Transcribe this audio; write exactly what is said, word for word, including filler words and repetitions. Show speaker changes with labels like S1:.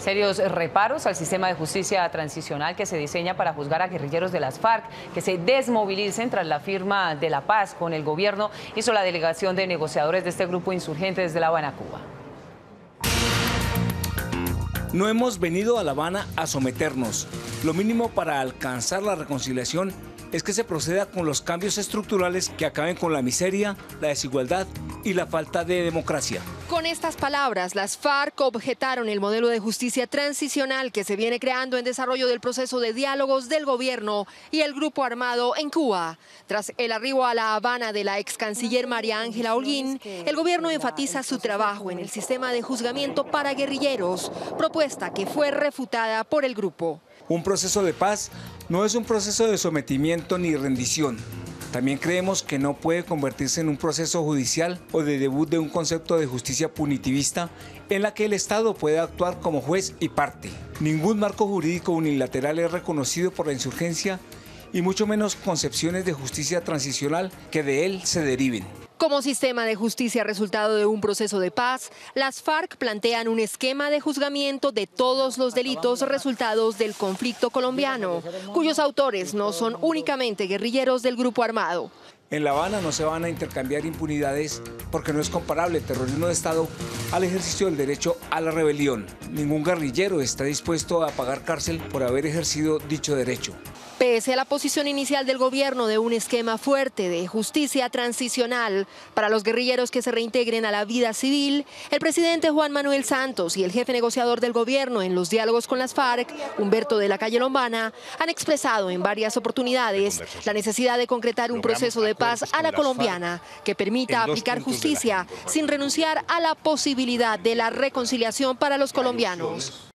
S1: Serios reparos al sistema de justicia transicional que se diseña para juzgar a guerrilleros de las FARC que se desmovilicen tras la firma de la paz con el gobierno, hizo la delegación de negociadores de este grupo insurgente desde La Habana, Cuba.
S2: No hemos venido a La Habana a someternos. Lo mínimo para alcanzar la reconciliación es que se proceda con los cambios estructurales que acaben con la miseria, la desigualdad y la falta de democracia.
S3: Con estas palabras, las FARC objetaron el modelo de justicia transicional que se viene creando en desarrollo del proceso de diálogos del gobierno y el grupo armado en Cuba. Tras el arribo a La Habana de la ex canciller María Ángela Holguín, el gobierno enfatiza su trabajo en el sistema de juzgamiento para guerrilleros, propuesta que fue refutada por el grupo.
S2: Un proceso de paz no es un proceso de sometimiento ni rendición. También creemos que no puede convertirse en un proceso judicial o de debut de un concepto de justicia punitivista en la que el Estado puede actuar como juez y parte. Ningún marco jurídico unilateral es reconocido por la insurgencia y mucho menos concepciones de justicia transicional que de él se deriven.
S3: Como sistema de justicia resultado de un proceso de paz, las FARC plantean un esquema de juzgamiento de todos los delitos resultados del conflicto colombiano, cuyos autores no son únicamente guerrilleros del grupo armado.
S2: En La Habana no se van a intercambiar impunidades porque no es comparable el terrorismo de Estado al ejercicio del derecho a la rebelión. Ningún guerrillero está dispuesto a pagar cárcel por haber ejercido dicho derecho.
S3: Pese a la posición inicial del gobierno de un esquema fuerte de justicia transicional para los guerrilleros que se reintegren a la vida civil, el presidente Juan Manuel Santos y el jefe negociador del gobierno en los diálogos con las FARC, Humberto de la Calle Lombana, han expresado en varias oportunidades la necesidad de concretar un proceso de paz a la colombiana que permita aplicar justicia sin renunciar a la posibilidad de la reconciliación para los colombianos.